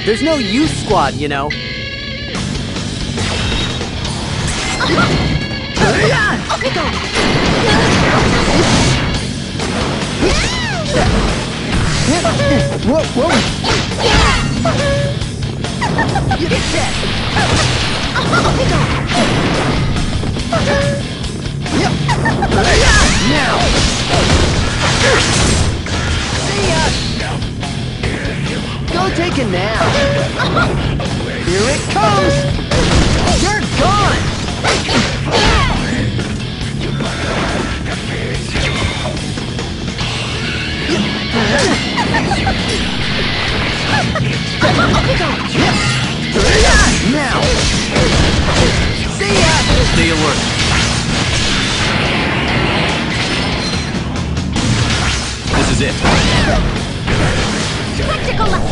There's no youth squad, you know. Whoa, whoa! You get set! Now! See ya! Go take a nap! Here it comes! You're gone! Now! See ya! Stay alert. This is it. Tactical lesson!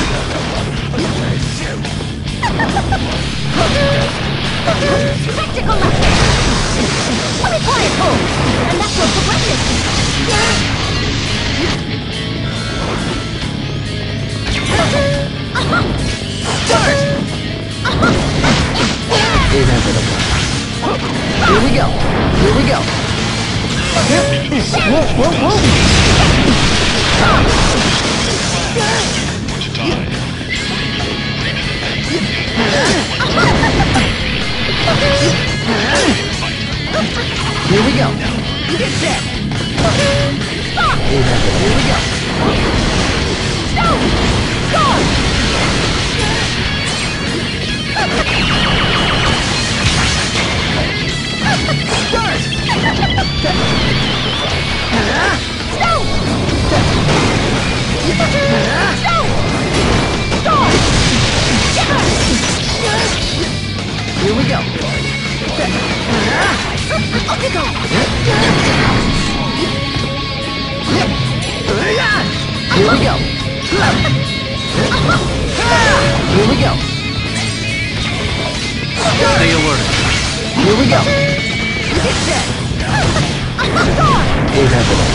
Tactical lesson! Let me play it home! And that's what's progressive! Start! Inevitable. Here we go. Here we go. Whoa, whoa, whoa! Here we go. You get set! Inevitable. Here we go. Go! Go! Start! Stop! Here we go. Here we go. Here we go. Stay alert. Here we go. Get set! Inevitable.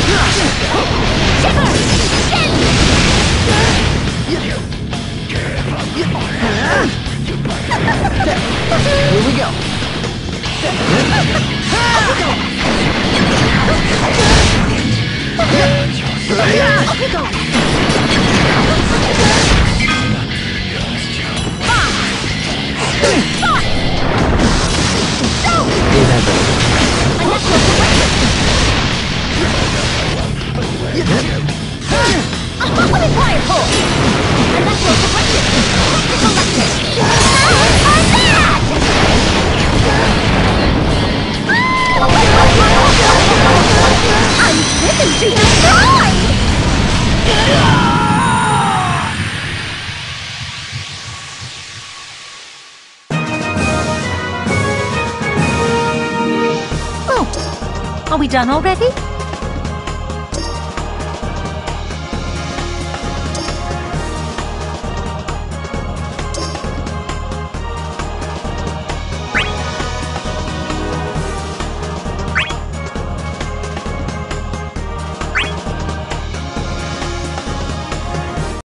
Here we go. Let me play it whole! And that's your progressive! Tactical lesson! I'm driven to destroy! Oh, are we done already?